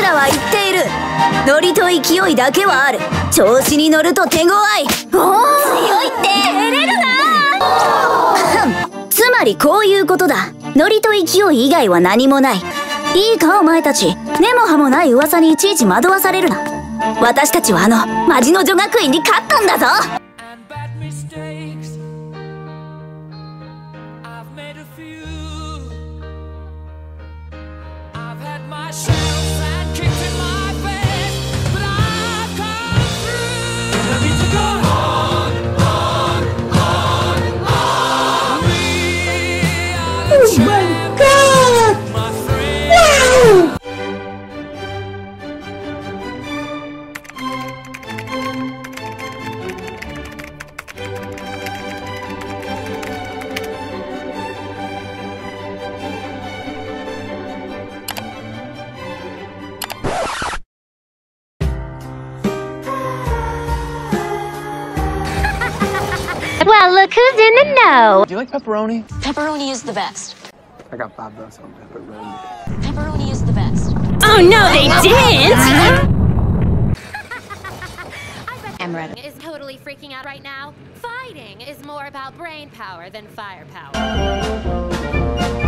らは言っている。ノリと勢いだけはある。調子に乗ると手強い。強いって照れるな。つまりこういうことだ。ノリと勢い以外は何もない。いいかお前たち、根も葉もない噂にいちいち惑わされるな。私たちはマジの女学院に勝ったんだぞ。 Well, look who's in the know. Do you like pepperoni? Pepperoni is the best. I got $5 on pepperoni. Pepperoni is the best. Oh, no, they didn't! Amaretto is totally freaking out right now. Fighting is more about brain power than firepower.